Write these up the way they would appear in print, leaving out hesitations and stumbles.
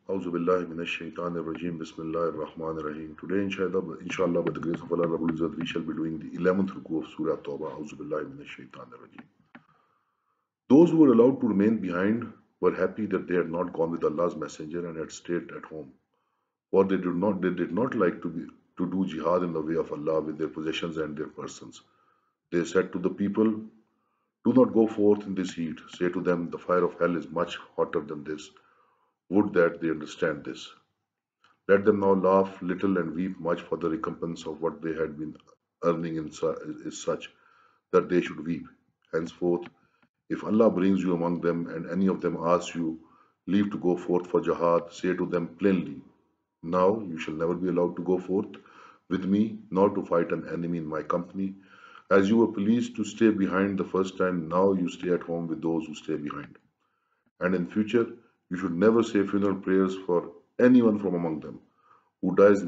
Auzu billahi minash shaitanir rajim. Bismillahir rahmanir rahim. Today, inshallah, by the grace of Allah Rabbul Izzat, we shall be doing the 11th ruku of Surah Tawbah. Auzu billahi minash shaitanir rajim. Those who were allowed to remain behind were happy that they had not gone with Allah's messenger and had stayed at home. For they did not like to do jihad in the way of Allah with their possessions and their persons. They said to the people, "Do not go forth in this heat. Say to them, the fire of hell is much hotter than this. Would that they understand this. Let them now laugh little and weep much, for the recompense of what they had been earning is such that they should weep. Henceforth, if Allah brings you among them and any of them asks you leave to go forth for jihad, say to them plainly, now you shall never be allowed to go forth with me, nor to fight an enemy in my company. As you were pleased to stay behind the first time, now you stay at home with those who stay behind. And in future, you should never say funeral prayers for anyone from among them who dies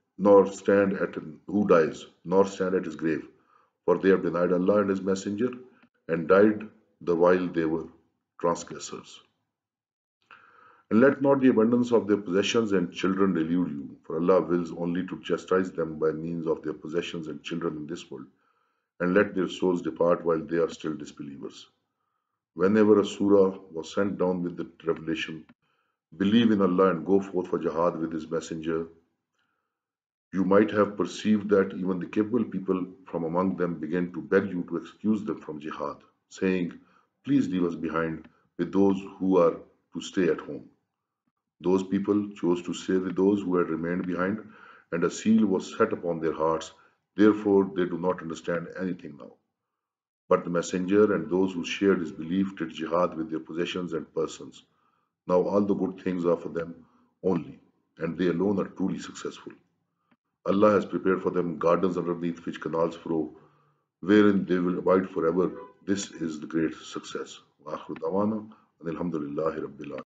nor stand at his grave, for they have denied Allah and His Messenger and died the while they were transgressors. And let not the abundance of their possessions and children delude you, for Allah wills only to chastise them by means of their possessions and children in this world, and let their souls depart while they are still disbelievers. Whenever a surah was sent down with the revelation, believe in Allah and go forth for jihad with His Messenger, you might have perceived that even the capable people from among them began to beg you to excuse them from jihad, saying, please leave us behind with those who are to stay at home. Those people chose to stay with those who had remained behind, and a seal was set upon their hearts. Therefore, they do not understand anything now. But the Messenger and those who shared his belief did jihad with their possessions and persons. Now all the good things are for them only, and they alone are truly successful. Allah has prepared for them gardens underneath which canals flow, wherein they will abide forever. This is the great success. Wa akhiru dawana, and alhamdulillahi rabbil alamin.